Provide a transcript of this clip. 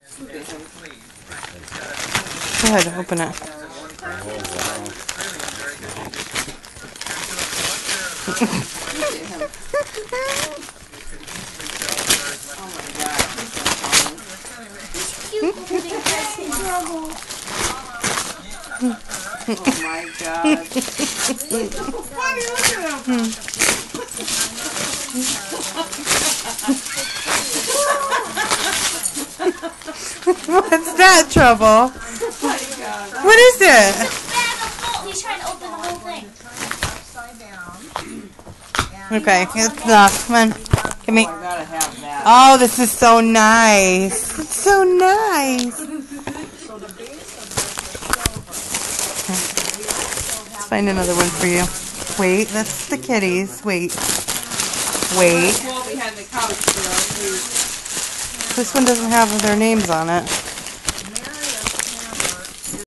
Go ahead, open it. Oh my God. What's that, Trouble? What is it? He's trying to open the whole thing. Okay, it's enough. Come on. Give me. I gotta have that. Oh, this is so nice. It's so nice. Let's find another one for you. Wait, that's the kitties. Wait. Wait. Well, we had the couch for This one doesn't have their names on it.